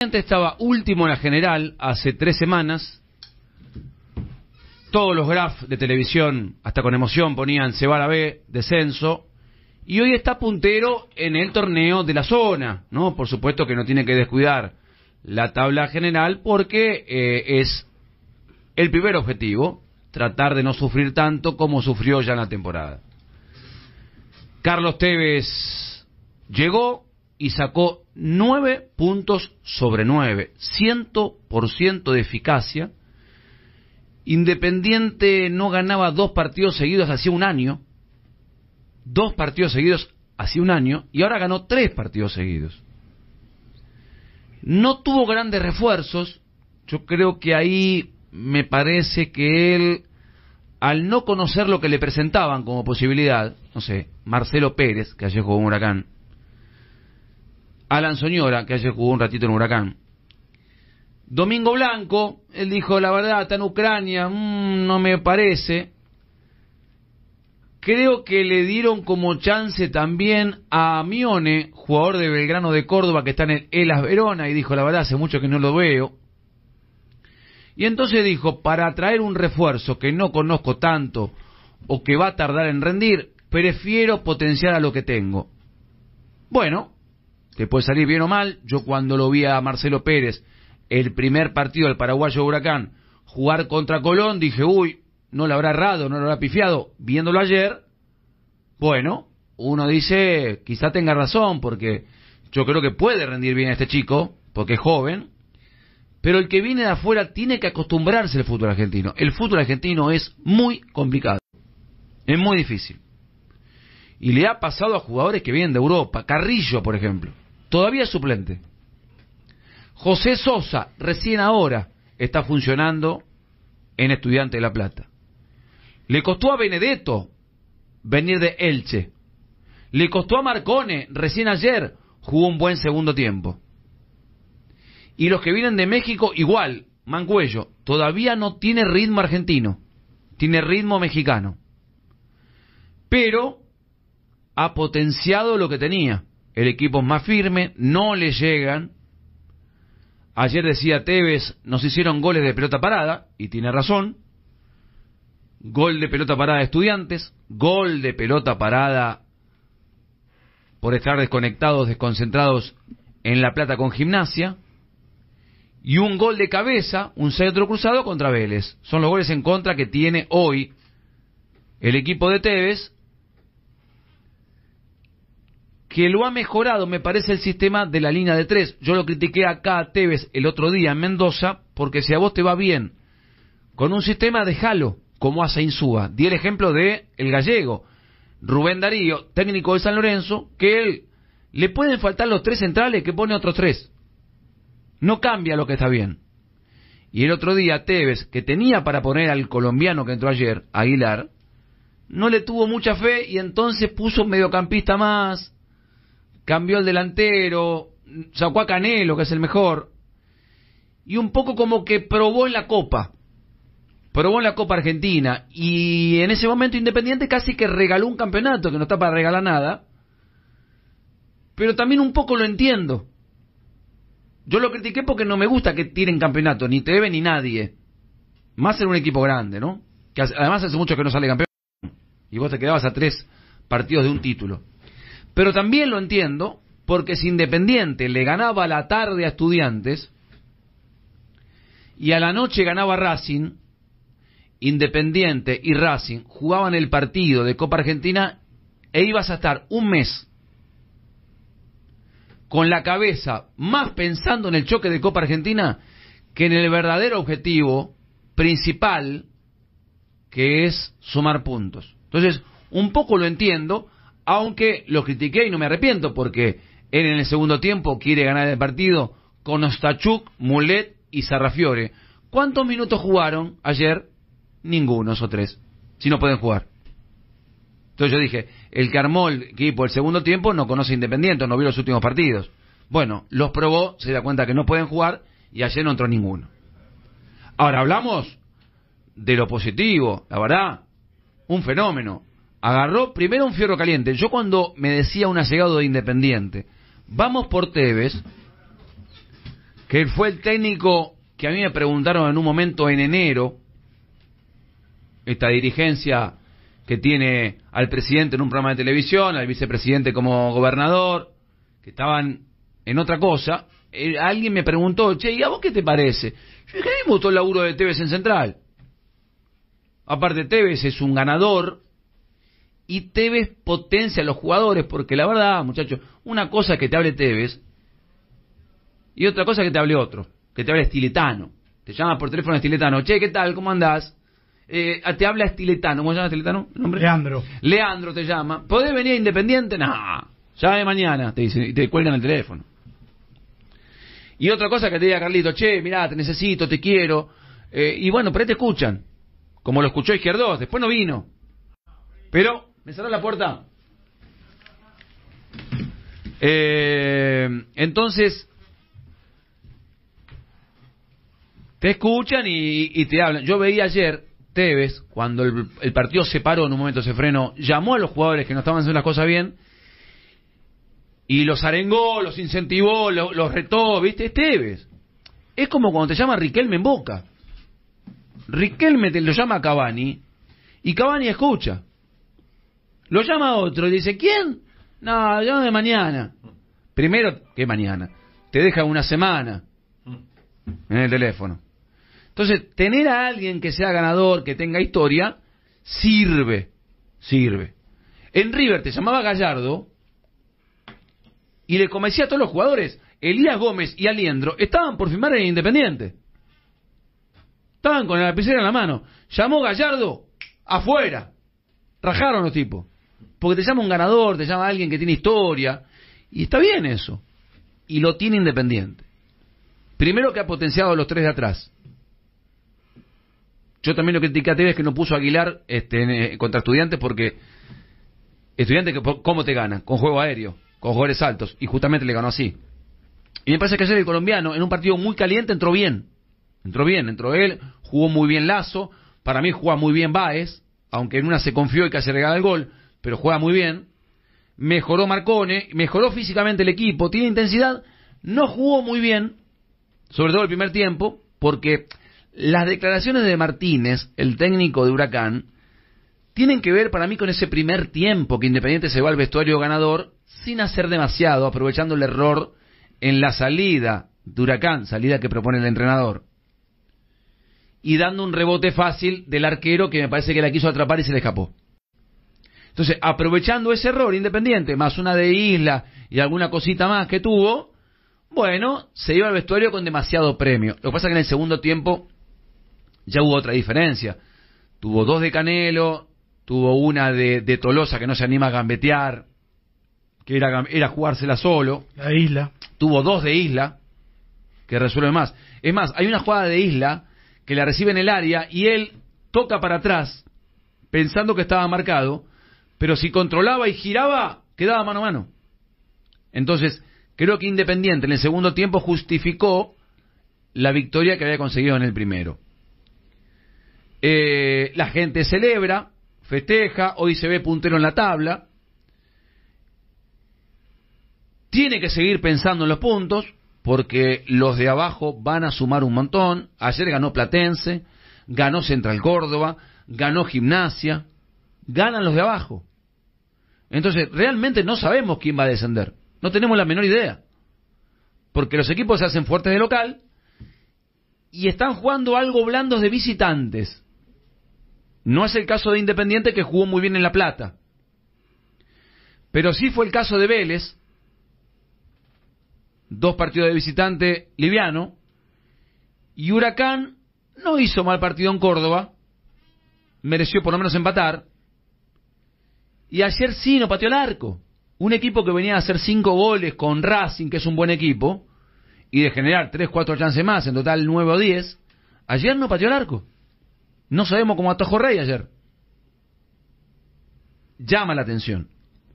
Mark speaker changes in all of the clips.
Speaker 1: Estaba último en la general hace 3 semanas. Todos los graphs de televisión, hasta con emoción, ponían Cebara B, descenso. Y hoy está puntero en el torneo de la zona, ¿no? Por supuesto que no tiene que descuidar la tabla general porque es el primer objetivo, tratar de no sufrir tanto como sufrió ya en la temporada. Carlos Tevez llegó y sacó 9 puntos sobre 9, 100% de eficacia. Independiente no ganaba 2 partidos seguidos hacía un año, 2 partidos seguidos hacía un año, y ahora ganó 3 partidos seguidos. No tuvo grandes refuerzos. Yo creo que ahí me parece que él, al no conocer lo que le presentaban como posibilidad, no sé, Marcelo Pérez, que ayer jugó en Huracán, Alan Soñora, que ayer jugó un ratito en Huracán, Domingo Blanco, él dijo, la verdad, está en Ucrania, no me parece. Creo que le dieron como chance también a Mione, jugador de Belgrano de Córdoba, que está en el Elas Verona, y dijo, la verdad, hace mucho que no lo veo. Y entonces dijo, para traer un refuerzo que no conozco tanto, o que va a tardar en rendir, prefiero potenciar a lo que tengo. Bueno, que puede salir bien o mal. Yo cuando lo vi a Marcelo Pérez, el primer partido del paraguayo Huracán, jugar contra Colón, dije, uy, no lo habrá errado, no lo habrá pifiado. Viéndolo ayer, bueno, uno dice, quizá tenga razón, porque yo creo que puede rendir bien a este chico, porque es joven, pero el que viene de afuera tiene que acostumbrarse al fútbol argentino. El fútbol argentino es muy complicado, es muy difícil. Y le ha pasado a jugadores que vienen de Europa. Carrillo, por ejemplo, todavía es suplente. José Sosa, recién ahora, está funcionando en Estudiantes de La Plata. Le costó a Benedetto venir de Elche. Le costó a Marcone, recién ayer, jugó un buen segundo tiempo. Y los que vienen de México, igual, Mancuello, todavía no tiene ritmo argentino, tiene ritmo mexicano. Pero ha potenciado lo que tenía. El equipo es más firme, no le llegan. Ayer decía Tevez, nos hicieron goles de pelota parada, y tiene razón. Gol de pelota parada de Estudiantes, gol de pelota parada por estar desconectados, desconcentrados en La Plata con Gimnasia, y un gol de cabeza, un centro cruzado contra Vélez. Son los goles en contra que tiene hoy el equipo de Tevez, que lo ha mejorado, me parece, el sistema de la línea de 3. Yo lo critiqué acá a Tevez el otro día en Mendoza, porque si a vos te va bien con un sistema, déjalo, como hace Insúa. Di el ejemplo de el gallego, Rubén Darío, técnico de San Lorenzo, que él le pueden faltar los 3 centrales, que pone otros 3. No cambia lo que está bien. Y el otro día Tevez, que tenía para poner al colombiano que entró ayer, Aguilar, no le tuvo mucha fe, y entonces puso un mediocampista más, cambió el delantero, sacó a Canelo, que es el mejor, y un poco como que probó en la Copa Argentina, y en ese momento Independiente casi que regaló un campeonato, que no está para regalar nada, pero también un poco lo entiendo. Yo lo critiqué porque no me gusta que tiren campeonato, ni Tevez ni nadie, más en un equipo grande, ¿no? Que además hace mucho que no sale campeón, y vos te quedabas a 3 partidos de un título. Pero también lo entiendo, porque si Independiente le ganaba a la tarde a Estudiantes y a la noche ganaba Racing, Independiente y Racing jugaban el partido de Copa Argentina e ibas a estar un mes con la cabeza más pensando en el choque de Copa Argentina que en el verdadero objetivo principal, que es sumar puntos. Entonces, un poco lo entiendo, aunque lo critiqué y no me arrepiento, porque él en el segundo tiempo quiere ganar el partido con Ostachuk, Mulet y Sarrafiore. ¿Cuántos minutos jugaron ayer? Ninguno, o 3, si no pueden jugar. Entonces yo dije, el que armó el equipo el segundo tiempo no conoce Independiente, no vio los últimos partidos. Bueno, los probó, se da cuenta que no pueden jugar, y ayer no entró ninguno. Ahora hablamos de lo positivo, la verdad, un fenómeno. Agarró primero un fierro caliente. Yo cuando me decía un allegado de Independiente, vamos por Tevez, que fue el técnico que a mí me preguntaron en un momento en enero, esta dirigencia que tiene al presidente en un programa de televisión, al vicepresidente como gobernador, que estaban en otra cosa. Alguien me preguntó, che, ¿y a vos qué te parece? Yo dije, a mí me gustó el laburo de Tevez en Central. Aparte, Tevez es un ganador y Tevez potencia a los jugadores, porque la verdad, muchachos, una cosa es que te hable Tevez y otra cosa es que te hable otro, que te hable Estiletano. Te llama por teléfono Estiletano, che, ¿qué tal? ¿Cómo andás? Te habla Estiletano. ¿Cómo se llama Estiletano? ¿Nombre?
Speaker 2: Leandro.
Speaker 1: Leandro te llama. ¿Podés venir a Independiente? No. Llame mañana, te dice, y te cuelgan el teléfono. Y otra cosa que te diga Carlito, che, mirá, te necesito, te quiero. Y bueno, por ahí te escuchan. Como lo escuchó Izquierdos, después no vino. Pero, ¿me cerró la puerta? Entonces, te escuchan y te hablan. Yo veía ayer, Tevez, cuando el partido se paró, en un momento se frenó, llamó a los jugadores que no estaban haciendo las cosas bien, y los arengó, los incentivó, los retó, ¿viste? Es Tevez. Es como cuando te llama Riquelme en Boca. Riquelme te lo llama a Cavani, y Cavani escucha. Lo llama a otro y dice, ¿quién? No, llámame mañana. Primero, ¿qué mañana? Te deja una semana en el teléfono. Entonces, tener a alguien que sea ganador, que tenga historia, sirve. En River te llamaba Gallardo y le convencía a todos los jugadores. Elías Gómez y Aliendro estaban por firmar en Independiente. Estaban con la lapicera en la mano. Llamó Gallardo, afuera. Rajaron los tipos. Porque te llama un ganador, te llama alguien que tiene historia. Y está bien eso. Y lo tiene Independiente. Primero que ha potenciado a los tres de atrás. Yo también lo critiqué a Tevez que no puso a Aguilar contra Estudiantes, porque Estudiantes, ¿cómo te gana? Con juego aéreo, con jugadores altos, y justamente le ganó así. Y me parece que ayer el colombiano, en un partido muy caliente, entró bien, entró él, jugó muy bien Lazo, para mí juega muy bien Báez, aunque en una se confió y casi regala el gol, pero juega muy bien. Mejoró Marcone, mejoró físicamente el equipo, tiene intensidad, no jugó muy bien, sobre todo el primer tiempo, porque las declaraciones de Martínez, el técnico de Huracán, tienen que ver para mí con ese primer tiempo que Independiente se va al vestuario ganador sin hacer demasiado, aprovechando el error en la salida de Huracán, salida que propone el entrenador, y dando un rebote fácil del arquero que me parece que la quiso atrapar y se le escapó. Entonces, aprovechando ese error Independiente, más una de Isla y alguna cosita más que tuvo, bueno, se iba al vestuario con demasiado premio. Lo que pasa es que en el segundo tiempo ya hubo otra diferencia. Tuvo dos de Canelo, tuvo una de Tolosa que no se anima a gambetear, que era jugársela solo.
Speaker 2: La Isla.
Speaker 1: Tuvo dos de Isla, que resuelve más. Es más, hay una jugada de Isla que la recibe en el área y él toca para atrás, pensando que estaba marcado, pero si controlaba y giraba, quedaba mano a mano. Entonces, creo que Independiente en el segundo tiempo justificó la victoria que había conseguido en el primero. La gente celebra, festeja, hoy se ve puntero en la tabla. Tiene que seguir pensando en los puntos, porque los de abajo van a sumar un montón. Ayer ganó Platense, ganó Central Córdoba, ganó Gimnasia, ganan los de abajo. Entonces, realmente no sabemos quién va a descender. No tenemos la menor idea. Porque los equipos se hacen fuertes de local y están jugando algo blandos de visitantes. No es el caso de Independiente, que jugó muy bien en La Plata. Pero sí fue el caso de Vélez. 2 partidos de visitante liviano. Y Huracán no hizo mal partido en Córdoba. Mereció por lo menos empatar. Y ayer sí no pateó el arco. Un equipo que venía a hacer 5 goles con Racing, que es un buen equipo, y de generar 3-4 chances más, en total 9 o 10, ayer no pateó el arco. No sabemos cómo atajó Rey ayer. Llama la atención.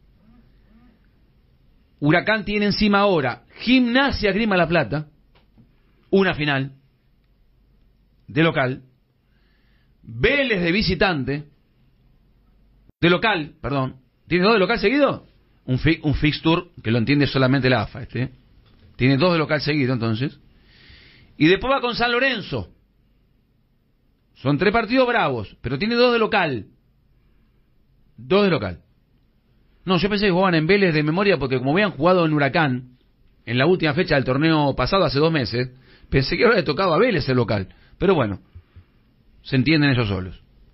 Speaker 1: Huracán tiene encima ahora Gimnasia Grima La Plata, una final de local, Vélez de visitante, de local, perdón. ¿Tiene 2 de local seguido? Un fixture que lo entiende solamente la AFA. Tiene 2 de local seguido, entonces. Y después va con San Lorenzo. Son 3 partidos bravos, pero tiene 2 de local. 2 de local. No, yo pensé que jugaban en Vélez de memoria porque como habían jugado en Huracán, en la última fecha del torneo pasado, hace 2 meses, pensé que ahora le tocaba a Vélez el local. Pero bueno, se entienden ellos solos.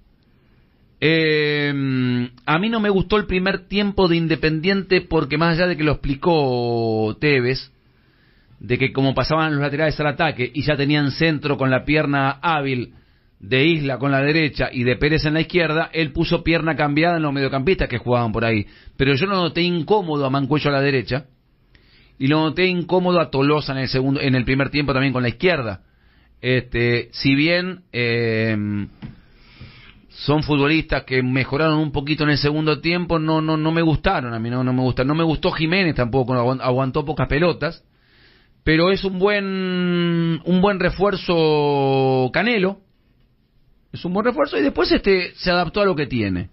Speaker 1: A mí no me gustó el primer tiempo de Independiente porque más allá de que lo explicó Tevez, de que como pasaban los laterales al ataque y ya tenían centro con la pierna hábil de Isla con la derecha y de Pérez en la izquierda, él puso pierna cambiada en los mediocampistas que jugaban por ahí. Pero yo lo noté incómodo a Mancuello a la derecha y lo noté incómodo a Tolosa en el primer tiempo también con la izquierda. Si bien son futbolistas que mejoraron un poquito en el segundo tiempo, no me gustaron, a mí no me gustaron. No me gustó Jiménez tampoco, aguantó pocas pelotas, pero es un buen refuerzo Canelo. Es un buen refuerzo y después se adaptó a lo que tiene.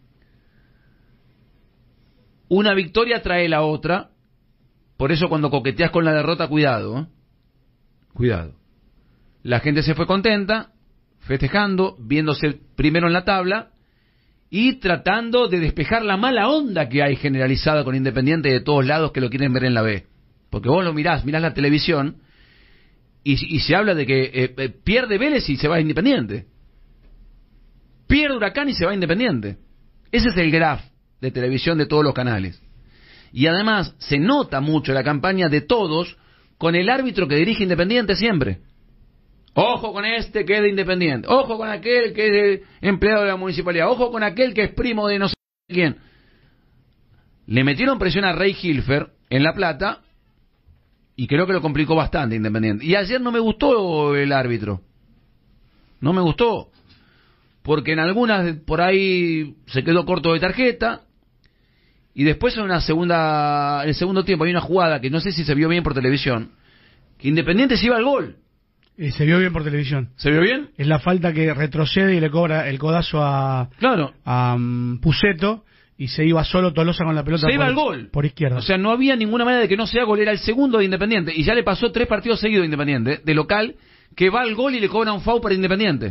Speaker 1: Una victoria trae la otra, por eso cuando coqueteas con la derrota, cuidado, cuidado. La gente se fue contenta, festejando, viéndose primero en la tabla y tratando de despejar la mala onda que hay generalizada con Independiente de todos lados que lo quieren ver en la B. Porque vos lo mirás la televisión y se habla de que pierde Vélez y se va a Independiente. Pierde Huracán y se va a Independiente. Ese es el graph de televisión de todos los canales. Y además se nota mucho la campaña de todos con el árbitro que dirige Independiente siempre. Ojo con este que es de Independiente. Ojo con aquel que es empleado de la municipalidad. Ojo con aquel que es primo de no sé quién. Le metieron presión a Rey Hilfer en La Plata y creo que lo complicó bastante Independiente. Y ayer no me gustó el árbitro. No me gustó. Porque en algunas por ahí se quedó corto de tarjeta y después en el segundo tiempo hay una jugada que no sé si se vio bien por televisión, que Independiente se iba al gol.
Speaker 2: Se vio bien por televisión.
Speaker 1: ¿Se vio bien?
Speaker 2: Es la falta que retrocede y le cobra el codazo a Puceto y se iba solo Tolosa con la pelota.
Speaker 1: Se iba al gol.
Speaker 2: Por izquierda.
Speaker 1: O sea, no había ninguna manera de que no sea gol, era el segundo de Independiente y ya le pasó 3 partidos seguidos de Independiente, de local, que va al gol y le cobra un foul para Independiente.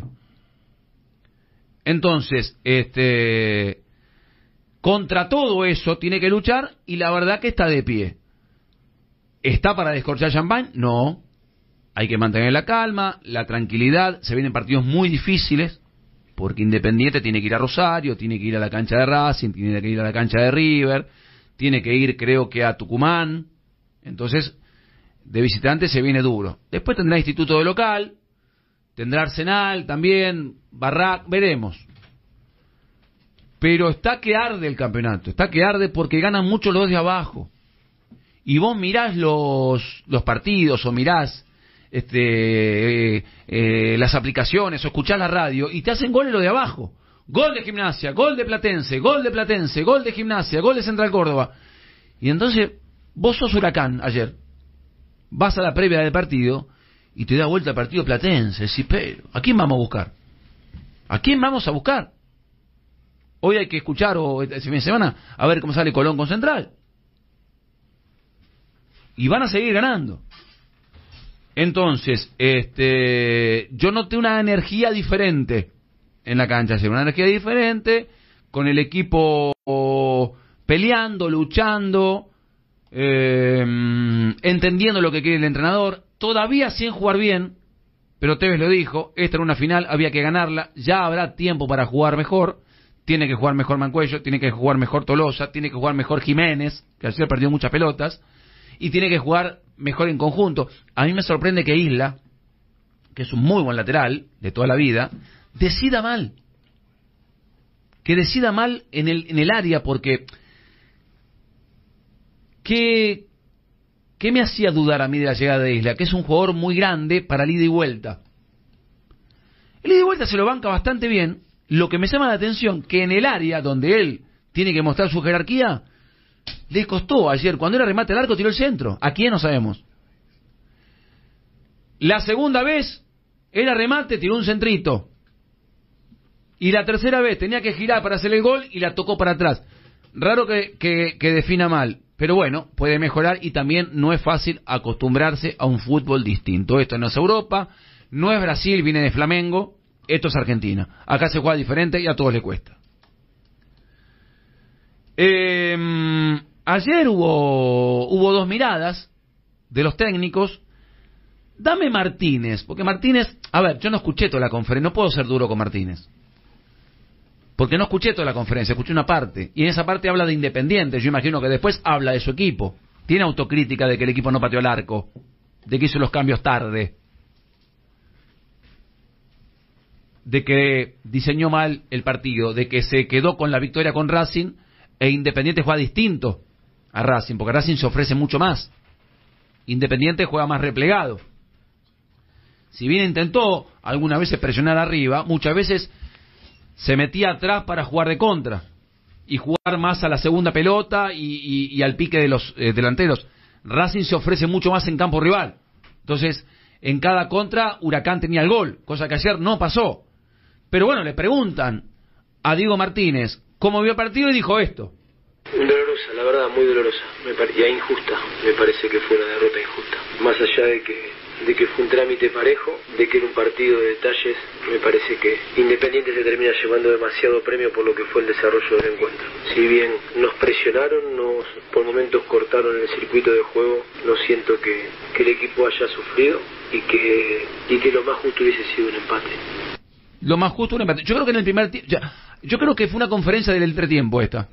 Speaker 1: Entonces, contra todo eso tiene que luchar y la verdad que está de pie. ¿Está para descorchar champán? No. Hay que mantener la calma, la tranquilidad. Se vienen partidos muy difíciles porque Independiente tiene que ir a Rosario, tiene que ir a la cancha de Racing, tiene que ir a la cancha de River, tiene que ir creo que a Tucumán. Entonces, de visitante se viene duro. Después tendrá Instituto de local, tendrá Arsenal también, Barrac, veremos. Pero está que arde el campeonato, está que arde porque ganan mucho los de abajo. Y vos mirás los partidos o mirás las aplicaciones o escuchás la radio y te hacen goles los de abajo. Gol de Gimnasia, gol de Platense, gol de Platense, gol de Gimnasia, gol de Central Córdoba. Y entonces vos sos Huracán ayer, vas a la previa del partido y te da vuelta el partido Platense. Sí, pero ¿a quién vamos a buscar? ¿A quién vamos a buscar? Hoy hay que escuchar, o este fin de semana, a ver cómo sale Colón con Central. Y van a seguir ganando. Entonces, yo noté una energía diferente en la cancha, una energía diferente, con el equipo peleando, luchando, entendiendo lo que quiere el entrenador, todavía sin jugar bien, pero Tevez lo dijo, esta era una final, había que ganarla, ya habrá tiempo para jugar mejor, tiene que jugar mejor Mancuello, tiene que jugar mejor Tolosa, tiene que jugar mejor Jiménez, que ayer perdió muchas pelotas, y tiene que jugar mejor en conjunto. A mí me sorprende que Isla, que es un muy buen lateral de toda la vida, decida mal. Que decida mal en el área, porque ¿qué me hacía dudar a mí de la llegada de Isla? Que es un jugador muy grande para el ida y vuelta. El ida y vuelta se lo banca bastante bien. Lo que me llama la atención, que en el área donde él tiene que mostrar su jerarquía, le costó ayer. Cuando era remate al arco, tiró el centro. ¿A quién? No sabemos. La segunda vez era remate, tiró un centrito. Y la tercera vez tenía que girar para hacer el gol y la tocó para atrás. Raro que defina mal. pero bueno, puede mejorar y también no es fácil acostumbrarse a un fútbol distinto. Esto no es Europa, no es Brasil, viene de Flamengo, esto es Argentina. Acá se juega diferente y a todos les cuesta. Ayer hubo dos miradas de los técnicos. Dame Martínez, porque Martínez, a ver, yo no escuché toda la conferencia, no puedo ser duro con Martínez. Porque no escuché toda la conferencia, escuché una parte. Y en esa parte habla de Independiente. Yo imagino que después habla de su equipo. Tiene autocrítica de que el equipo no pateó el arco. De que hizo los cambios tarde. De que diseñó mal el partido. De que se quedó con la victoria con Racing. E Independiente juega distinto a Racing. Porque Racing se ofrece mucho más. Independiente juega más replegado. Si bien intentó algunas veces presionar arriba, muchas veces se metía atrás para jugar de contra y jugar más a la segunda pelota y al pique de los delanteros. Racing se ofrece mucho más en campo rival. Entonces, en cada contra, Huracán tenía el gol, cosa que ayer no pasó. Pero bueno, le preguntan a Diego Martínez cómo vio el partido y dijo esto.
Speaker 3: Dolorosa, la verdad, muy dolorosa. Y injusta. Me parece que fue una derrota injusta. Más allá de que fue un trámite parejo, de que era un partido de detalles, me parece que Independiente se termina llevando demasiado premio por lo que fue el desarrollo del encuentro. Si bien nos presionaron, por momentos cortaron el circuito de juego, no siento que el equipo haya sufrido y que lo más justo hubiese sido un empate.
Speaker 1: Lo más justo un empate. Yo creo que en el primer tiempo, yo creo que fue una conferencia del entretiempo esta.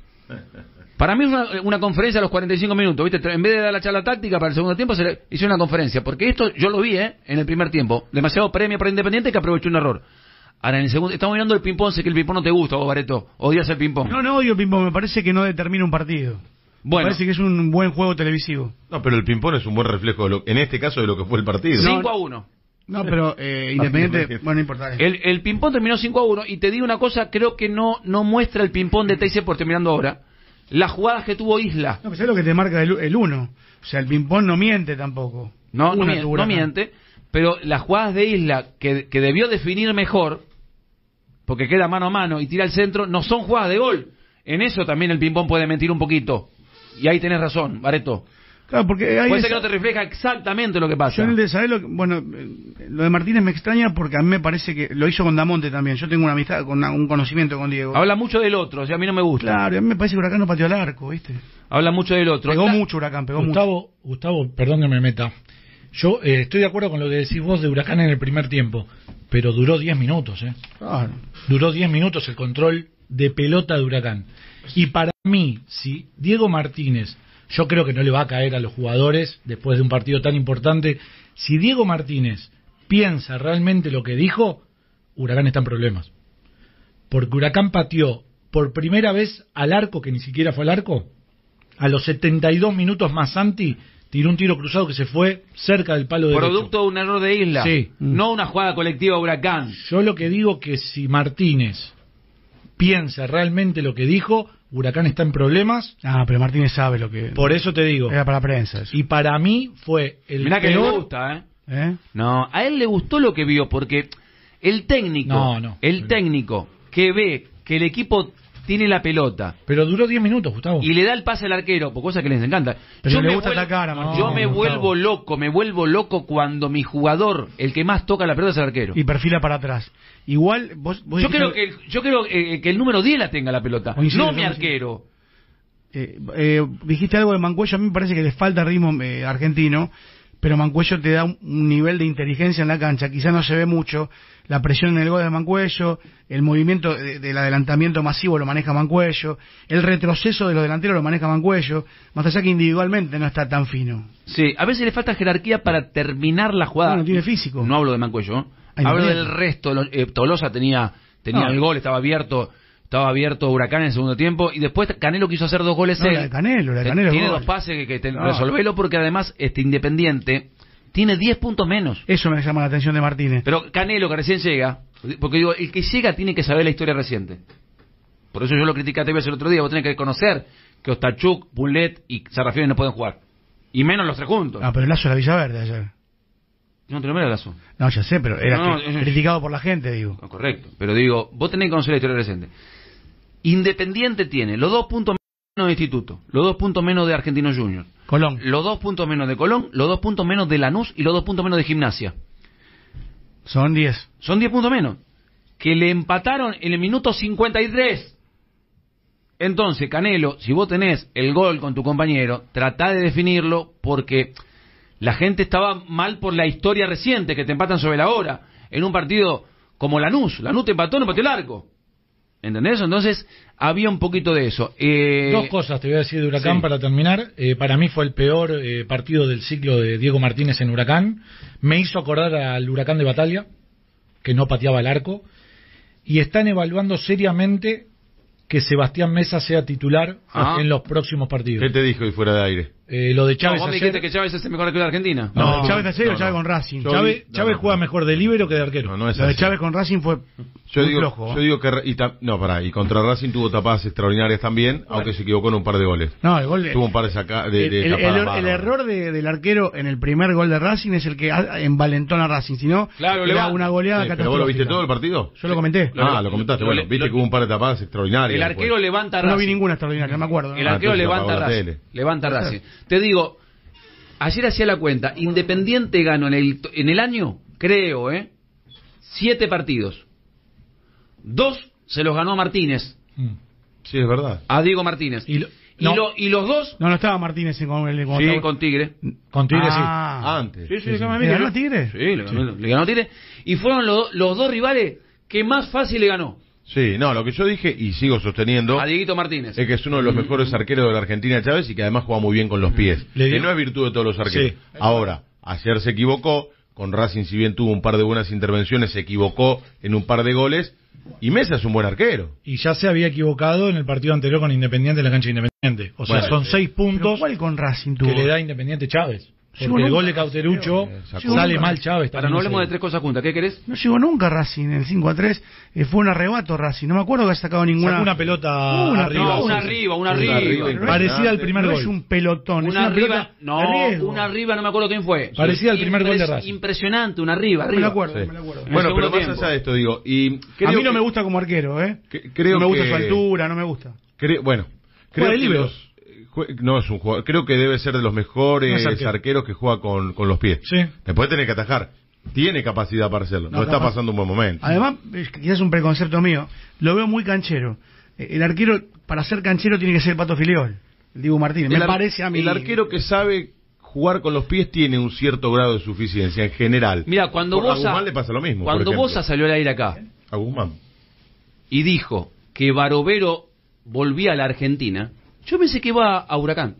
Speaker 1: Para mí es una conferencia a los 45 minutos, ¿viste? En vez de dar la charla táctica para el segundo tiempo, se le hizo una conferencia. Porque esto yo lo vi, en el primer tiempo. Demasiado premio para Independiente que aprovechó un error. Ahora, en el segundo, estamos mirando el ping-pong, sé que el ping-pong no te gusta, vos, Bareto. Odias el ping-pong.
Speaker 2: No odio el ping-pong, me parece que no determina un partido.
Speaker 1: Bueno.
Speaker 2: Me parece que es un buen juego televisivo.
Speaker 4: No, pero el ping-pong es un buen reflejo, en este caso, de lo que fue el partido.
Speaker 1: 5-1.
Speaker 2: No, pero Independiente, bueno, no importa.
Speaker 1: El ping-pong terminó 5-1, y te digo una cosa, creo que no muestra el ping-pong de TC por terminando ahora. Las jugadas que tuvo Isla.
Speaker 2: No, pues es lo que te marca el 1. O sea, el ping-pong no miente tampoco.
Speaker 1: No miente, pero las jugadas de Isla que debió definir mejor, porque queda mano a mano y tira al centro, no son jugadas de gol. En eso también el ping-pong puede mentir un poquito. Y ahí tenés razón, Bareto.
Speaker 2: Claro, porque
Speaker 1: puede ser que no te refleja exactamente lo que pasa.
Speaker 2: Yo en el de Sabelo, lo de Martínez me extraña porque a mí me parece que lo hizo con Damonte también. Yo tengo una amistad, un conocimiento con Diego.
Speaker 1: Habla mucho del otro, o sea, a mí no me gusta.
Speaker 2: Claro, a mí me parece que Huracán no pateó al arco, ¿viste?
Speaker 1: Habla mucho del otro.
Speaker 2: Pegó mucho Huracán,
Speaker 5: Gustavo, perdón que me meta. Yo estoy de acuerdo con lo que decís vos de Huracán en el primer tiempo, pero duró 10 minutos,
Speaker 2: Claro.
Speaker 5: Duró 10 minutos el control de pelota de Huracán. Y para mí, si Diego Martínez, yo creo que no le va a caer a los jugadores después de un partido tan importante, si Diego Martínez piensa realmente lo que dijo, Huracán está en problemas. Porque Huracán pateó por primera vez al arco, que ni siquiera fue al arco, a los 72 minutos más Santi tiró un tiro cruzado que se fue cerca del palo derecho.
Speaker 1: Producto de un error de Isla.
Speaker 5: Sí.
Speaker 1: No una jugada colectiva de Huracán.
Speaker 5: Yo lo que digo que si Martínez piensa realmente lo que dijo, Huracán está en problemas.
Speaker 2: Ah, pero Martínez sabe lo que...
Speaker 5: Por eso te digo.
Speaker 2: Era para la prensa eso.
Speaker 5: Y para mí fue el
Speaker 1: Mirá
Speaker 5: peor...
Speaker 1: que le gusta, No, a él le gustó lo que vio, porque el técnico, el técnico que ve que el equipo tiene la pelota.
Speaker 5: Pero duró 10 minutos, Gustavo.
Speaker 1: Y le da el pase al arquero, por cosa que les encanta.
Speaker 2: Pero le gusta atacar a Martínez.
Speaker 1: Yo me vuelvo loco cuando mi jugador, el que más toca la pelota es el arquero.
Speaker 2: Y perfila para atrás. Igual, vos
Speaker 1: yo creo que el número 10 la tenga la pelota, no mi arquero.
Speaker 2: Dijiste algo de Mancuello, a mí me parece que le falta ritmo argentino, pero Mancuello te da un nivel de inteligencia en la cancha, quizá no se ve mucho, la presión en el gol de Mancuello, el movimiento del adelantamiento masivo lo maneja Mancuello, el retroceso de los delanteros lo maneja Mancuello, más allá que individualmente no está tan fino.
Speaker 1: Sí, a veces le falta jerarquía para terminar la jugada.
Speaker 2: No tiene físico.
Speaker 1: No hablo de Mancuello, hablo del resto. Tolosa tenía el gol, estaba abierto Huracán en el segundo tiempo, y después Canelo quiso hacer 2 goles.
Speaker 2: La de Canelo
Speaker 1: tiene 2 pases que resolvelo, porque además Independiente tiene 10 puntos menos.
Speaker 2: Eso me llama la atención de Martínez.
Speaker 1: Pero Canelo, que recién llega, porque digo, el que llega tiene que saber la historia reciente. Por eso yo lo critiqué a Tevez el otro día. Vos tenés que conocer que Ostachuk, Pulet y Sarrafiori no pueden jugar, y menos los 3 juntos.
Speaker 2: Pero el Lazo era Villaverde ayer.
Speaker 1: No te lo mira el Lazo.
Speaker 2: No, ya sé, pero era criticado por la gente, digo.
Speaker 1: No, correcto, pero digo, vos tenés que conocer la historia reciente. Independiente tiene los 2 puntos menos de Instituto, los 2 puntos menos de Argentinos Juniors,
Speaker 2: Colón.
Speaker 1: los 2 puntos menos de Colón, los 2 puntos menos de Lanús y los 2 puntos menos de Gimnasia.
Speaker 2: Son 10.
Speaker 1: Son 10 puntos menos. Que le empataron en el minuto 53. Entonces, Canelo, si vos tenés el gol con tu compañero, tratá de definirlo porque la gente estaba mal por la historia reciente, que te empatan sobre la hora. En un partido como Lanús te empató, no pateó el arco. ¿Entendés? Entonces, había un poquito de eso.
Speaker 5: Dos cosas te voy a decir de Huracán
Speaker 1: sí.
Speaker 5: para terminar. Para mí fue el peor partido del ciclo de Diego Martínez en Huracán. Me hizo acordar al Huracán de Batalla, que no pateaba el arco. Y están evaluando seriamente que Sebastián Mesa sea titular en los próximos partidos.
Speaker 4: ¿Qué te dijo ahí fuera de aire?
Speaker 5: Lo de Chávez
Speaker 1: ¿Vos me dijiste que Chávez es el mejor arquero de Argentina?
Speaker 2: No, Chávez ayer o
Speaker 4: no.
Speaker 2: Chávez con Racing.
Speaker 5: Chávez juega mejor de líbero que de arquero.
Speaker 4: No es
Speaker 2: Lo de
Speaker 4: así.
Speaker 2: Chávez con Racing fue
Speaker 4: Yo
Speaker 2: muy
Speaker 4: digo,
Speaker 2: flojo.
Speaker 4: yo digo que y contra Racing tuvo tapadas extraordinarias también, aunque se equivocó en un par de goles.
Speaker 2: No, el gol
Speaker 4: Tuvo un par de tapadas
Speaker 2: el
Speaker 4: bárbaras.
Speaker 2: error del arquero en el primer gol de Racing es el que envalentona a Racing, si no,
Speaker 1: Claro,
Speaker 2: era una goleada
Speaker 4: Sí, ¿pero
Speaker 2: catastrófica.
Speaker 4: vos lo viste todo el partido?
Speaker 2: Yo lo comenté.
Speaker 4: Lo comentaste. Bueno, viste que hubo un par de tapadas extraordinarias.
Speaker 1: El arquero
Speaker 4: después.
Speaker 1: levanta a
Speaker 2: Yo no vi
Speaker 1: Racing.
Speaker 2: ninguna extraordinaria, no me acuerdo.
Speaker 1: El arquero
Speaker 4: entonces
Speaker 1: levanta a
Speaker 4: apagó la
Speaker 1: Racing.
Speaker 4: tele.
Speaker 1: Levanta a Racing. Te digo, ayer hacía la cuenta. Independiente ganó en el año, creo, 7 partidos. 2 se los ganó Martínez.
Speaker 4: Sí, es verdad.
Speaker 1: A Diego Martínez.
Speaker 5: Y
Speaker 1: Y los dos,
Speaker 2: No estaba Martínez con el...
Speaker 1: sí, con Tigre.
Speaker 5: con Tigre
Speaker 4: Antes.
Speaker 1: Sí,
Speaker 2: ¿Le ganó a Tigre?
Speaker 1: Sí, le ganó Tigre. Y fueron los dos rivales que más fácil le ganó.
Speaker 4: Sí, no, lo que yo dije y sigo sosteniendo
Speaker 1: A Dieguito Martínez.
Speaker 4: es que es uno de los mejores arqueros de la Argentina, Chávez, y que además juega muy bien con los pies.
Speaker 5: Le dio-
Speaker 4: Que no es virtud de todos los arqueros.
Speaker 5: Sí.
Speaker 4: Ahora, ayer se equivocó, con Racing si bien tuvo un par de buenas intervenciones, se equivocó en un par de goles, y Mesa es un buen arquero.
Speaker 5: Y ya se había equivocado en el partido anterior con Independiente en la cancha de Independiente. O sea,
Speaker 4: Bueno,
Speaker 5: son 6
Speaker 2: ¿Pero
Speaker 5: puntos
Speaker 2: ¿Cuál con Racing tuvo?
Speaker 5: que le da Independiente Chávez.
Speaker 2: Llegó
Speaker 5: Porque el
Speaker 2: nunca,
Speaker 5: gol de Cauterucho
Speaker 4: sacó
Speaker 5: sale
Speaker 2: nunca.
Speaker 5: mal Chávez.
Speaker 1: Para
Speaker 5: también
Speaker 1: no
Speaker 5: ese
Speaker 1: hablemos de
Speaker 5: gol.
Speaker 1: 3 cosas juntas. ¿Qué querés?
Speaker 2: No llegó nunca Racing en el 5-3. Fue un arrebato Racing. No me acuerdo que haya sacado ninguna...
Speaker 5: Sacó una pelota
Speaker 2: Una
Speaker 5: arriba.
Speaker 1: No,
Speaker 2: sí,
Speaker 1: una
Speaker 2: sí.
Speaker 1: arriba,
Speaker 4: Una arriba,
Speaker 5: Parecida al primer
Speaker 2: no
Speaker 5: gol.
Speaker 2: es un pelotón, es
Speaker 1: Una arriba,
Speaker 2: pelota
Speaker 1: no,
Speaker 2: de riesgo.
Speaker 1: una arriba, no me acuerdo quién fue.
Speaker 5: Parecida al primer gol de Racing.
Speaker 1: Impresionante, una arriba,
Speaker 2: No me
Speaker 1: arriba.
Speaker 2: lo acuerdo,
Speaker 4: Sí.
Speaker 2: no me lo acuerdo.
Speaker 1: En el
Speaker 4: Bueno,
Speaker 1: segundo
Speaker 4: pero más
Speaker 1: tiempo.
Speaker 4: allá de esto, digo, y creo
Speaker 2: A mí no
Speaker 4: que-
Speaker 2: me gusta como arquero,
Speaker 4: creo
Speaker 2: no me gusta
Speaker 4: que-
Speaker 2: su altura, no me gusta.
Speaker 4: Creo
Speaker 5: Juega de
Speaker 4: que
Speaker 5: líbero.
Speaker 4: no es un jugador, creo que debe ser de los mejores
Speaker 5: No es arquero.
Speaker 4: arqueros que juega con los pies.
Speaker 5: Sí.
Speaker 4: Después tiene que atajar. Tiene capacidad para hacerlo. No, está
Speaker 2: capaz.
Speaker 4: pasando un buen momento.
Speaker 2: Además, quizás es un preconcepto mío, lo veo muy canchero. El arquero, para ser canchero, tiene que ser el Pato Filiol, el Diego Martínez. Me parece a mí.
Speaker 4: El arquero que sabe jugar con los pies tiene un cierto grado de suficiencia en general.
Speaker 1: Mira, cuando
Speaker 4: Por- a
Speaker 1: Bosa,
Speaker 4: Guzmán le pasa lo mismo.
Speaker 1: cuando
Speaker 4: por ejemplo.
Speaker 1: Bosa salió al aire acá
Speaker 4: A Guzmán.
Speaker 1: y dijo que Barovero volvía a la Argentina, yo pensé que iba a Huracán.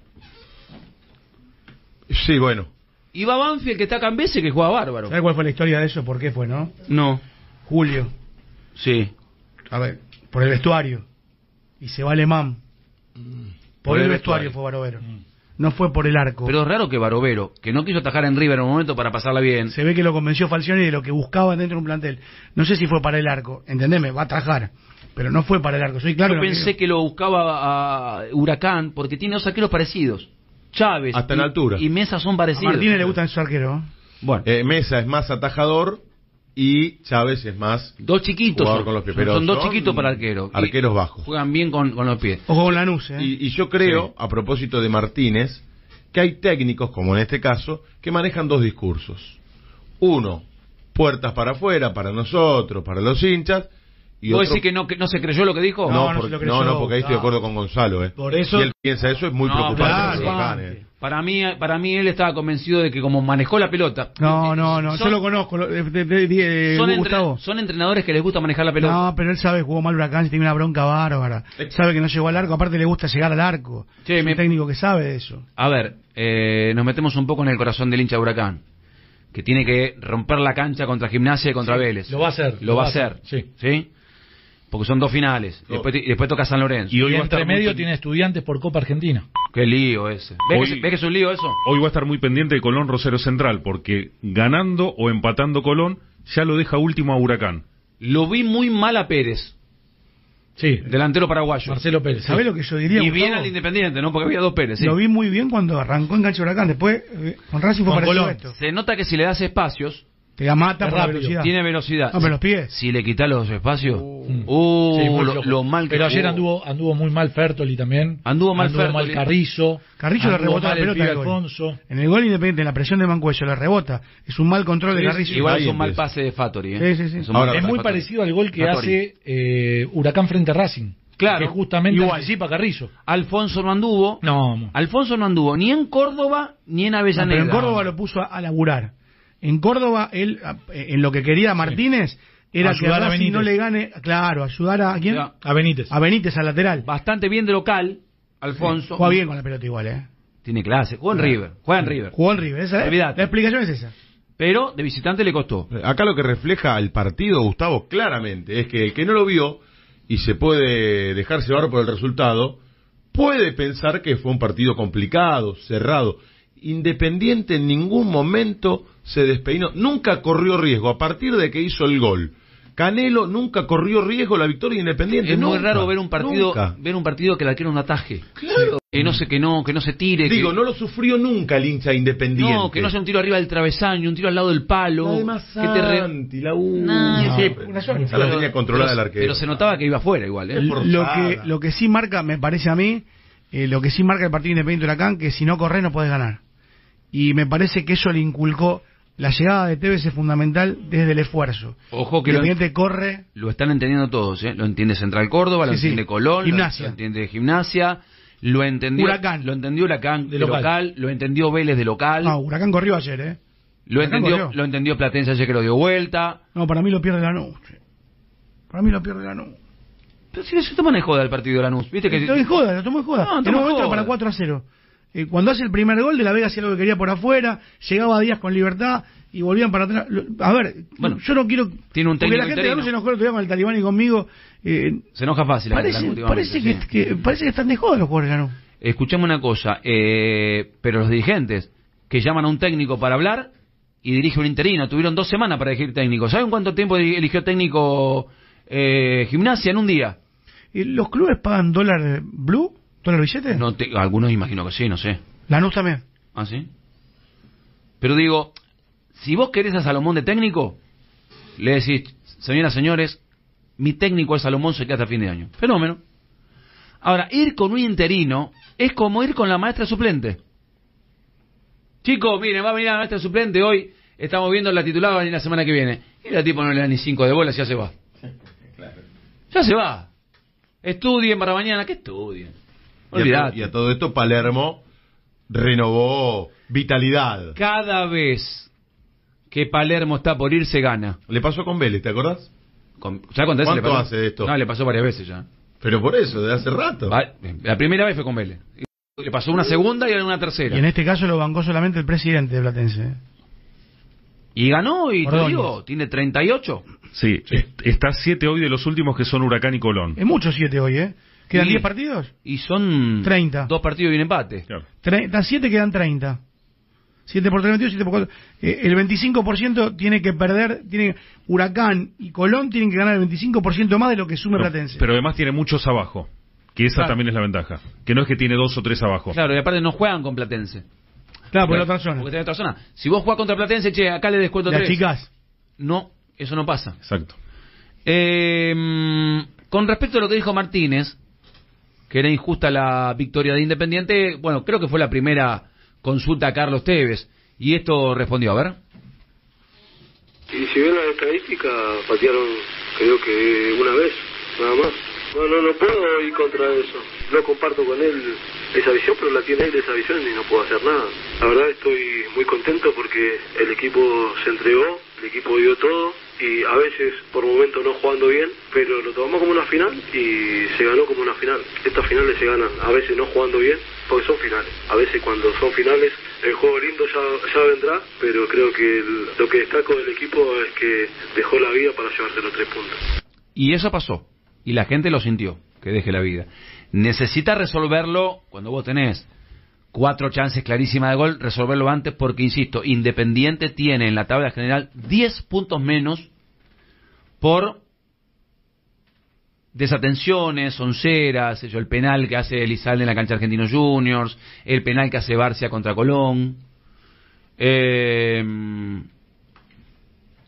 Speaker 4: Sí, bueno.
Speaker 1: Iba a Banfield, que está acá en Bese, que juega bárbaro.
Speaker 2: ¿Sabes cuál fue la historia de eso? ¿Por qué fue, no?
Speaker 1: No,
Speaker 2: Julio,
Speaker 1: sí.
Speaker 2: a ver, por el vestuario. Y se va Alemán. Por el vestuario fue Barovero. No fue por el arco.
Speaker 1: Pero es raro que Barovero, que no quiso atajar en River en un momento para pasarla bien.
Speaker 2: Se ve que lo convenció Falcioni de lo que buscaba dentro de un plantel. No sé si fue para el arco, entendeme, va a atajar. Pero no fue para el arco, soy claro.
Speaker 1: Yo
Speaker 2: en lo
Speaker 1: pensé
Speaker 2: digo.
Speaker 1: que lo buscaba a Huracán porque tiene dos arqueros parecidos. Chávez
Speaker 4: Hasta en altura.
Speaker 1: y Mesa son
Speaker 2: A
Speaker 1: parecidos.
Speaker 2: Martínez le gusta su arquero.
Speaker 1: Bueno,
Speaker 4: Mesa es más atajador y Chávez es más
Speaker 1: dos chiquitos
Speaker 4: jugador
Speaker 1: son,
Speaker 4: con los pies.
Speaker 1: son-
Speaker 4: Pero
Speaker 1: son dos
Speaker 4: son
Speaker 1: chiquitos para arquero. Y
Speaker 4: arqueros bajos.
Speaker 1: juegan bien con los pies.
Speaker 2: Ojo con Lanús,
Speaker 4: Y yo creo,
Speaker 1: Sí.
Speaker 4: a propósito de Martínez, que hay técnicos, como en este caso, que manejan dos discursos. Uno, puertas para afuera, para nosotros, para los hinchas. Y
Speaker 1: ¿Vos
Speaker 4: otro,
Speaker 1: decís que no se creyó lo que dijo?
Speaker 2: No,
Speaker 4: porque,
Speaker 2: se lo creyó,
Speaker 4: no, porque ahí estoy de acuerdo con Gonzalo.
Speaker 5: Por eso-
Speaker 4: Si él piensa eso, es muy
Speaker 1: No,
Speaker 4: preocupante.
Speaker 2: claro,
Speaker 4: para
Speaker 2: claro.
Speaker 4: Huracán,
Speaker 1: Para mí él estaba convencido de que como manejó la pelota.
Speaker 2: No,
Speaker 1: Son-
Speaker 2: yo lo conozco,
Speaker 1: son,
Speaker 2: Gustavo.
Speaker 1: son entrenadores que les gusta manejar la pelota.
Speaker 2: No, pero él sabe, jugó mal Huracán, tiene una bronca bárbara. Sabe que no llegó al arco, aparte le gusta llegar al arco.
Speaker 1: Che,
Speaker 2: es un técnico que sabe de eso.
Speaker 1: A ver, nos metemos un poco en el corazón del hincha de Huracán, que tiene que romper la cancha contra Gimnasia y contra Vélez.
Speaker 5: Lo va a hacer.
Speaker 1: Lo va a hacer.
Speaker 5: Sí.
Speaker 1: Porque son dos finales.
Speaker 4: No.
Speaker 1: Después toca San Lorenzo.
Speaker 5: Y
Speaker 6: hoy va a
Speaker 5: entre
Speaker 6: estar
Speaker 5: medio
Speaker 6: muy-
Speaker 5: tiene Estudiantes por Copa Argentina.
Speaker 1: Qué lío ese. ¿Ves,
Speaker 6: Hoy-
Speaker 1: ves que es un lío eso?
Speaker 6: Hoy va a estar muy pendiente de Colón Rosario Central, porque ganando o empatando Colón ya lo deja último a Huracán.
Speaker 1: Lo vi muy mal a Pérez,
Speaker 5: Sí.
Speaker 1: delantero paraguayo.
Speaker 5: Marcelo Pérez.
Speaker 2: ¿Sabés
Speaker 5: sí.
Speaker 2: lo que yo diría?
Speaker 1: Y bien
Speaker 2: Gustavo?
Speaker 1: al Independiente, ¿no? Porque había dos Pérez. sí.
Speaker 2: Lo vi muy bien cuando arrancó en Cancha Huracán. Después, con Racing fue
Speaker 5: Con
Speaker 2: parecido
Speaker 5: Colón.
Speaker 2: esto.
Speaker 1: Se nota que si le das espacios,
Speaker 2: Pega mata
Speaker 5: Es
Speaker 2: por la
Speaker 5: rápido.
Speaker 2: velocidad.
Speaker 1: Tiene velocidad.
Speaker 2: No, pero los pies.
Speaker 1: Si le quitas los espacios,
Speaker 5: Sí, muy flojo.
Speaker 1: lo mal que
Speaker 5: Pero ayer
Speaker 1: jugó.
Speaker 5: anduvo muy mal Fertoli también.
Speaker 1: Anduvo mal Fertoli.
Speaker 5: Carrillo.
Speaker 2: Carrillo le
Speaker 5: anduvo
Speaker 2: rebota
Speaker 5: mal
Speaker 2: la
Speaker 5: el
Speaker 2: pelota
Speaker 5: pibe
Speaker 2: en el gol.
Speaker 5: Alfonso.
Speaker 2: En el gol Independiente, en la presión de Mancuello, le rebota. Es un mal control de
Speaker 5: Sí,
Speaker 2: Carrillo.
Speaker 1: Igual es
Speaker 4: Ahí
Speaker 1: un mal
Speaker 4: empieza.
Speaker 1: pase de Fattori. ¿eh?
Speaker 2: Sí, sí, sí.
Speaker 1: Es un mal
Speaker 4: Ahora,
Speaker 1: pase
Speaker 5: Es
Speaker 1: de
Speaker 5: muy
Speaker 1: Fattori.
Speaker 5: parecido al gol que
Speaker 1: Fattori.
Speaker 5: hace Huracán frente a Racing.
Speaker 1: Claro.
Speaker 5: Que justamente
Speaker 2: Igual.
Speaker 5: anticipa a Carrillo.
Speaker 1: Alfonso no anduvo.
Speaker 5: No,
Speaker 1: Alfonso no anduvo ni en Córdoba ni en
Speaker 2: No,
Speaker 1: Avellaneda.
Speaker 2: pero en Córdoba lo puso a laburar. En Córdoba, él, en lo que quería Martínez, era que
Speaker 5: Ayudar a
Speaker 2: a Racing
Speaker 5: Benítez.
Speaker 2: no le gane, claro, ayudar a quién?
Speaker 1: Ya.
Speaker 5: a Benítez.
Speaker 2: A Benítez, al lateral.
Speaker 1: Bastante bien de local, Alfonso.
Speaker 2: Juega bien con la pelota igual,
Speaker 1: Tiene clase. Juega en River. Juega en River.
Speaker 2: Jugó en River, esa
Speaker 1: Olvídate.
Speaker 2: la explicación es esa.
Speaker 1: Pero de visitante le costó.
Speaker 4: Acá lo que refleja el partido, Gustavo, claramente, es que el que no lo vio y se puede dejar llevar por el resultado, puede pensar que fue un partido complicado, cerrado. Independiente en ningún momento se despeinó, nunca corrió riesgo. A partir de que hizo el gol, Canelo nunca corrió riesgo la victoria Independiente.
Speaker 1: Es muy
Speaker 4: nunca,
Speaker 1: raro ver un partido
Speaker 4: nunca.
Speaker 1: que la quiera un ataje.
Speaker 4: Claro.
Speaker 1: Que no se tire.
Speaker 4: Digo,
Speaker 1: que,
Speaker 4: no lo sufrió nunca el hincha Independiente.
Speaker 1: no, que no sea un tiro arriba del travesaño, un tiro al lado del palo.
Speaker 4: Además,
Speaker 1: que te re-
Speaker 4: Santi, la U.
Speaker 1: No,
Speaker 2: sí, una sola.
Speaker 4: Ya la tenía controlada el arquero.
Speaker 1: Pero se notaba que iba afuera igual. ¿eh?
Speaker 4: forzada.
Speaker 2: Lo que sí marca, me parece a mí, lo que sí marca el partido Independiente Huracán, que si no corres no puedes ganar. Y me parece que eso le inculcó, la llegada de Tevez es fundamental desde el esfuerzo.
Speaker 1: Ojo que
Speaker 2: Independiente corre.
Speaker 1: lo están entendiendo todos. ¿eh? Lo entiende Central Córdoba, lo
Speaker 2: Sí, sí.
Speaker 1: entiende Colón,
Speaker 2: Gimnasia.
Speaker 1: lo entiende Gimnasia, lo entendió
Speaker 2: Huracán.
Speaker 1: Lo entendió Huracán
Speaker 5: De
Speaker 1: de local, lo entendió Vélez de local,
Speaker 2: No, Huracán corrió ayer,
Speaker 1: lo
Speaker 2: Huracán
Speaker 1: entendió
Speaker 2: corrió.
Speaker 1: lo entendió Platense ayer que lo dio vuelta.
Speaker 2: No, para mí lo pierde Lanús. Che. Para mí lo pierde Lanús.
Speaker 1: Pero si se toman en joda el partido de Lanús, ¿viste? Que
Speaker 2: Lo tomó en joda.
Speaker 1: No,
Speaker 2: En
Speaker 1: toma
Speaker 2: un momento
Speaker 1: joda.
Speaker 2: para 4-0. Cuando hace el primer gol, De la Vega hacía lo que quería por afuera, llegaba a Díaz con libertad y volvían para atrás. A ver,
Speaker 1: Bueno,
Speaker 2: yo no quiero...
Speaker 1: tiene un
Speaker 2: porque
Speaker 1: técnico
Speaker 2: la gente de
Speaker 1: interino.
Speaker 2: Lanús se enojó el otro día con el Talibán y conmigo.
Speaker 1: Se enoja fácil. la gente, últimamente,
Speaker 2: Parece
Speaker 1: sí.
Speaker 2: que están de joda los jugadores de Lanús.
Speaker 1: Escuchame una cosa, pero los dirigentes que llaman a un técnico para hablar y dirige un interino, tuvieron 2 semanas para elegir técnico. ¿Saben cuánto tiempo eligió técnico Gimnasia en un día?
Speaker 2: ¿Los clubes pagan dólar blue? ¿Dólar billete?
Speaker 1: No algunos imagino que sí, no sé.
Speaker 2: Lanús también.
Speaker 1: ¿Ah, sí? Pero digo, si vos querés a Salomón de técnico, le decís, señoras, señores, mi técnico es Salomón, se queda hasta fin de año. Fenómeno. Ahora, ir con un interino es como ir con la maestra suplente. Chicos, miren, va a venir la maestra suplente hoy, estamos viendo la titular, va a venir la semana que viene. Y la tipo no le da ni 5 de bolas, ya se va. Ya se va. Estudien para mañana, ¿qué estudien? Olvidate.
Speaker 4: Y a todo esto Palermo renovó vitalidad.
Speaker 1: Cada vez que Palermo está por irse, gana.
Speaker 4: Le pasó con Vélez, ¿te acordás?
Speaker 1: ¿Sabes cuántas veces le
Speaker 4: ¿Cuánto
Speaker 1: pasó?
Speaker 4: hace de esto?
Speaker 1: No, le pasó varias veces ya.
Speaker 4: Pero por eso, de hace rato.
Speaker 1: La primera vez fue con Vélez. Le pasó una segunda y ahora una tercera.
Speaker 2: Y en este caso lo bancó solamente el presidente de Platense.
Speaker 1: Y ganó y te
Speaker 2: Ordóñez.
Speaker 1: digo, tiene 38.
Speaker 6: Sí, está 7 hoy de los últimos que son Huracán y Colón.
Speaker 2: Es mucho 7 hoy, ¿Quedan
Speaker 1: Y-
Speaker 2: 10 partidos?
Speaker 1: Y son
Speaker 2: 30.
Speaker 1: 2 partidos y un empate.
Speaker 6: Claro.
Speaker 2: 7 quedan 30. 7 por 3, 22, 7 por 4. El 25% tiene que perder, Huracán y Colón tienen que ganar el 25% más de lo que sume Platense.
Speaker 6: Pero además tiene muchos abajo, que esa
Speaker 1: Claro.
Speaker 6: también es la ventaja. Que no es que tiene 2 o 3 abajo.
Speaker 1: Claro, y aparte no juegan con Platense.
Speaker 2: Claro, por la otra zona.
Speaker 1: Porque está en otra zona. Si vos jugás contra Platense, che, acá le descuento
Speaker 2: Las
Speaker 1: 3.
Speaker 2: chicas.
Speaker 1: No, eso no pasa.
Speaker 6: Exacto.
Speaker 1: Con respecto a lo que dijo Martínez, que era injusta la victoria de Independiente, bueno, creo que fue la primera consulta a Carlos Tevez, y esto respondió, a ver.
Speaker 3: Y si ven la estadística, patearon creo que una vez, nada más. No puedo ir contra eso. No comparto con él esa visión, pero la tiene él esa visión y no puedo hacer nada. La verdad estoy muy contento porque el equipo se entregó, el equipo dio todo y a veces por momentos no jugando bien, pero lo tomamos como una final y se ganó como una final. Estas finales se ganan a veces no jugando bien porque son finales. A veces cuando son finales el juego lindo ya vendrá, pero creo que lo que destaco del equipo es que dejó la vida para llevarse los 3 puntos.
Speaker 1: Y eso pasó, y la gente lo sintió, que deje la vida. Necesita resolverlo cuando vos tenés 4 chances clarísimas de gol, resolverlo antes porque, insisto, Independiente tiene en la tabla general 10 puntos menos por desatenciones, onceras, el penal que hace Elizalde en la cancha Argentinos Juniors, el penal que hace Barcia contra Colón.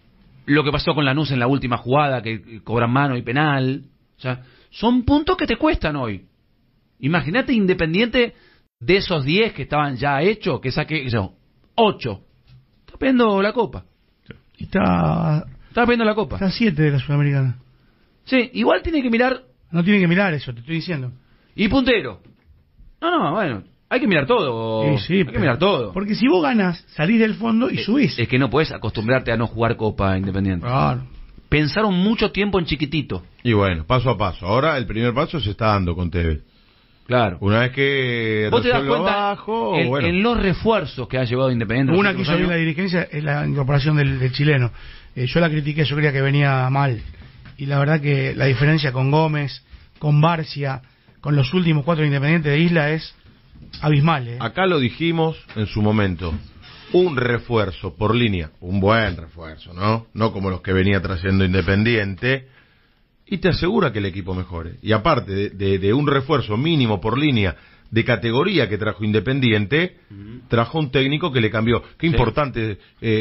Speaker 1: lo que pasó con Lanús en la última jugada, que cobran mano y penal. O sea, son puntos que te cuestan hoy. Imagínate Independiente de esos 10 que estaban ya hechos, que saque 8. Está perdiendo la Copa.
Speaker 2: Está
Speaker 1: perdiendo la Copa.
Speaker 2: Está 7 de la Sudamericana.
Speaker 1: Sí, igual tiene que mirar.
Speaker 2: No tiene que mirar eso, te estoy diciendo.
Speaker 1: Y puntero. No, bueno, hay que mirar todo.
Speaker 2: Sí,
Speaker 1: hay que mirar todo.
Speaker 2: Porque si vos ganas, salís del fondo y subís.
Speaker 1: Es que no puedes acostumbrarte a no jugar Copa Independiente.
Speaker 2: Claro.
Speaker 1: Pensaron mucho tiempo en chiquitito.
Speaker 4: Y bueno, paso a paso. Ahora el primer paso se está dando con Tevez.
Speaker 1: Claro.
Speaker 4: Una vez que
Speaker 1: vos te das
Speaker 4: resuelve
Speaker 1: cuenta
Speaker 4: abajo,
Speaker 1: en los refuerzos que ha llevado Independiente.
Speaker 2: Una que hizo bien la dirigencia es la incorporación del chileno. Yo la critiqué, yo creía que venía mal. Y la verdad que la diferencia con Gómez, con Barcia, con los últimos 4 Independientes de Isla es abismal.
Speaker 4: Acá lo dijimos en su momento. Un refuerzo por línea, un buen refuerzo, ¿no? No como los que venía trayendo Independiente, y te asegura que el equipo mejore. Y aparte de un refuerzo mínimo por línea de categoría que trajo Independiente, trajo un técnico que le cambió. Qué importante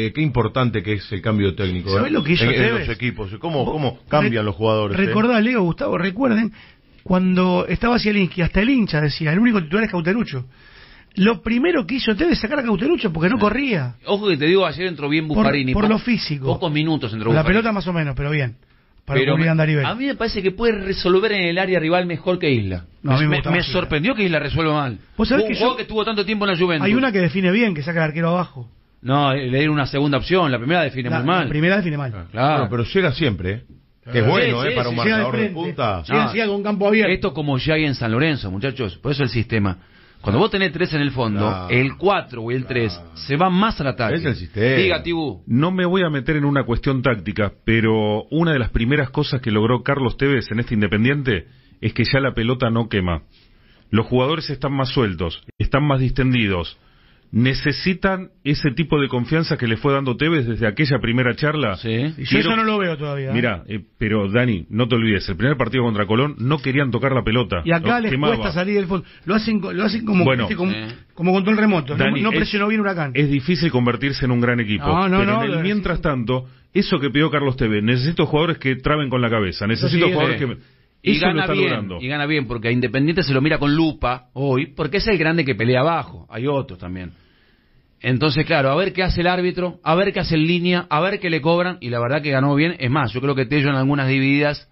Speaker 4: que es el cambio técnico.
Speaker 2: ¿Sabés lo que hizo
Speaker 4: en
Speaker 2: Tevez?
Speaker 4: los equipos? ¿Cómo cambian los jugadores?
Speaker 2: Recordá, Leo, Gustavo, recuerden cuando estaba Zielinski, hasta el hincha decía, el único titular es Cauterucho. Lo primero que hizo Tevez es sacar a Cauterucho porque no corría.
Speaker 1: Ojo que te digo, ayer entró bien Buffarini.
Speaker 2: Por lo físico.
Speaker 1: Pocos minutos entró
Speaker 2: la
Speaker 1: Buffarini.
Speaker 2: pelota más o menos, pero bien. Para
Speaker 1: pero
Speaker 2: cubrir a Andarivel.
Speaker 1: A mí me parece que puede resolver en el área rival mejor que Isla.
Speaker 2: No, a mí me
Speaker 1: sorprendió que Isla resuelva mal.
Speaker 2: ¿Vos sabés
Speaker 1: un
Speaker 2: que
Speaker 1: juego que estuvo tanto tiempo en la Juventus.
Speaker 2: Hay una que define bien, que saca el arquero abajo.
Speaker 1: No, le dieron una segunda opción. La primera define muy mal.
Speaker 2: La primera define mal.
Speaker 1: Claro.
Speaker 4: Bueno, pero llega siempre, Que es bueno, para un marcador de punta.
Speaker 2: Llega con campo abierto.
Speaker 1: Esto como ya hay en San Lorenzo, muchachos. Por eso el sistema. Cuando vos tenés 3 en el fondo, el 4 o el 3 se va más al ataque.
Speaker 4: Es el sistema.
Speaker 1: Diga, Tibú.
Speaker 6: No me voy a meter en una cuestión táctica, pero una de las primeras cosas que logró Carlos Tevez en este Independiente es que ya la pelota no quema. Los jugadores están más sueltos, están más distendidos. Necesitan ese tipo de confianza que le fue dando Tevez desde aquella primera charla.
Speaker 1: Sí.
Speaker 2: Yo eso no lo veo todavía.
Speaker 6: Mira, pero Dani, no te olvides, el primer partido contra Colón no querían tocar la pelota.
Speaker 2: Y acá les cuesta salir del fondo. Lo hacen como,
Speaker 6: bueno,
Speaker 2: como control remoto.
Speaker 6: Dani,
Speaker 2: no presionó bien Huracán.
Speaker 6: Es difícil convertirse en un gran equipo. Pero en el mientras tanto, eso que pidió Carlos Tevez, necesito jugadores que traben con la cabeza. Necesito jugadores que...
Speaker 1: Y
Speaker 6: eso
Speaker 1: gana bien, y gana bien, porque a Independiente se lo mira con lupa hoy, porque es el grande que pelea abajo. Hay otros también. Entonces, claro, a ver qué hace el árbitro, a ver qué hace en línea, a ver qué le cobran, y la verdad que ganó bien. Es más, yo creo que Tello en algunas divididas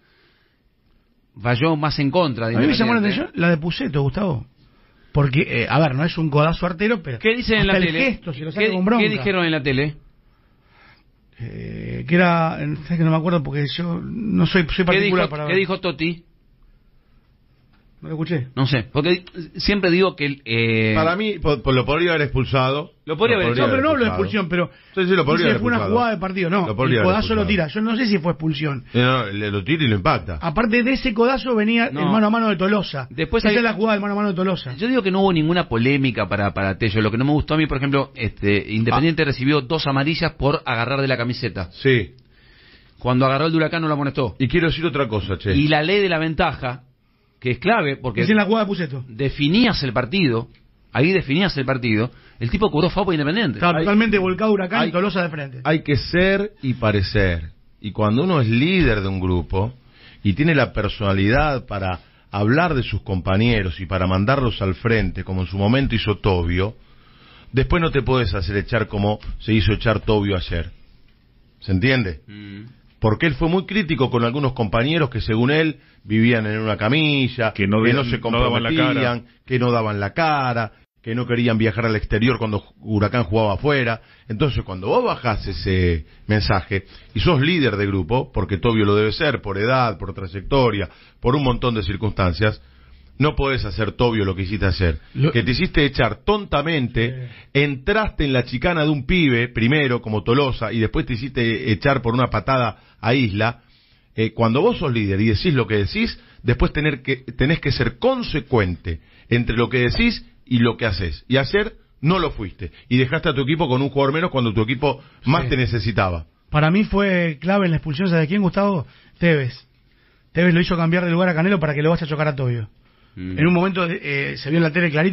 Speaker 1: falló más en contra de Independiente.
Speaker 2: A mí me llamó la atención la de Puceto, Gustavo. Porque, a ver, no es un codazo artero, pero...
Speaker 1: ¿Qué dicen en la tele?
Speaker 2: Gesto, si lo saca con bronca.
Speaker 1: ¿Qué dijeron en la tele?
Speaker 2: Que era... ¿Sabes que no me acuerdo? Porque yo no soy particular para ver.
Speaker 1: ¿Qué dijo Totti?
Speaker 2: No lo escuché.
Speaker 1: No sé, porque siempre digo que...
Speaker 4: Para mí, lo podría haber expulsado.
Speaker 1: Lo podría haber
Speaker 2: expulsado. No, pero no hablo de expulsión, pero...
Speaker 4: Sí, lo podría haber
Speaker 2: fue una jugada de partido, no. El codazo lo tira. Yo no sé si fue expulsión.
Speaker 4: No, lo tira y lo impacta.
Speaker 2: Aparte de ese codazo venía el mano a mano de Tolosa.
Speaker 1: Después
Speaker 2: esa es la jugada del mano a mano de Tolosa.
Speaker 1: Yo digo que no hubo ninguna polémica para Tello. Lo que no me gustó a mí, por ejemplo, Independiente recibió 2 amarillas por agarrar de la camiseta.
Speaker 4: Sí.
Speaker 1: Cuando agarró el de Huracán no lo amonestó.
Speaker 4: Y quiero decir otra cosa, che.
Speaker 1: Y la ley de la ventaja, que es clave, porque...
Speaker 2: Es en la jugada de Puceto.
Speaker 1: Definías el partido, el tipo cobró FAU por Independiente.
Speaker 2: Estaba totalmente volcado Huracán y Tolosa de frente.
Speaker 4: Hay que ser y parecer. Y cuando uno es líder de un grupo y tiene la personalidad para hablar de sus compañeros y para mandarlos al frente, como en su momento hizo Tobio, después no te puedes hacer echar como se hizo echar Tobio ayer. ¿Se entiende? Porque él fue muy crítico con algunos compañeros que según él vivían en una camilla, que no se comprometían, que no daban la cara, que no querían viajar al exterior cuando Huracán jugaba afuera. Entonces cuando vos bajás ese mensaje y sos líder de grupo, porque Tobio lo debe ser por edad, por trayectoria, por un montón de circunstancias, no podés hacer, Tobio, lo que hiciste hacer. Que te hiciste echar tontamente, entraste en la chicana de un pibe, primero como Tolosa, y después te hiciste echar por una patada a Isla. Cuando vos sos líder y decís lo que decís, después tenés que ser consecuente entre lo que decís y lo que haces. Y ayer no lo fuiste. Y dejaste a tu equipo con un jugador menos cuando tu equipo más te necesitaba.
Speaker 2: Para mí fue clave en la expulsión, ¿sabes de quién, Gustavo? Tevez. Tevez lo hizo cambiar de lugar a Canelo para que lo vaya a chocar a Tobio. En un momento se vio en la tele clarito,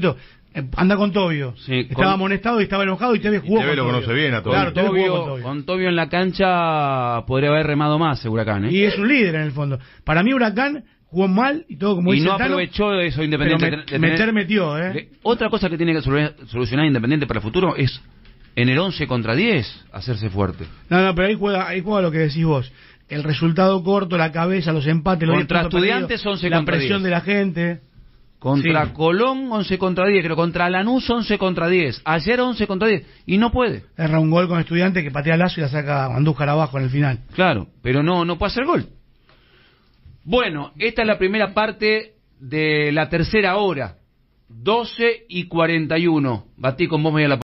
Speaker 2: Anda con Tobio.
Speaker 1: Sí,
Speaker 2: estaba amonestado y estaba enojado y Tevez jugó.
Speaker 4: Tevez lo conoce bien a Tobio.
Speaker 2: Claro, Tevez jugó con Tobio.
Speaker 1: Con Tobio en la cancha podría haber remado más Huracán, ¿eh?
Speaker 2: Y es un líder en el fondo. Para mí Huracán jugó mal y todo como
Speaker 1: y
Speaker 2: dice
Speaker 1: no
Speaker 2: Tano,
Speaker 1: aprovechó eso Independiente.
Speaker 2: pero metió,
Speaker 1: Otra cosa que tiene que solucionar Independiente para el futuro es en el 11 contra 10 hacerse fuerte.
Speaker 2: No, pero ahí juega lo que decís vos. El resultado corto, la cabeza, los empates, los
Speaker 1: contra
Speaker 2: 10 puntos
Speaker 1: Estudiantes
Speaker 2: perdidos,
Speaker 1: 11
Speaker 2: la
Speaker 1: contra
Speaker 2: presión
Speaker 1: 10.
Speaker 2: de la gente.
Speaker 1: Contra
Speaker 2: Sí.
Speaker 1: Colón 11 contra 10, creo contra Lanús 11 contra 10. Ayer 11 contra 10 y no puede.
Speaker 2: Erra un gol con Estudiantes que patea Lazo y la saca Andújar abajo en el final.
Speaker 1: Claro, pero no puede hacer gol. Bueno, esta es la primera parte de la tercera hora. 12:41. Batí con vos media la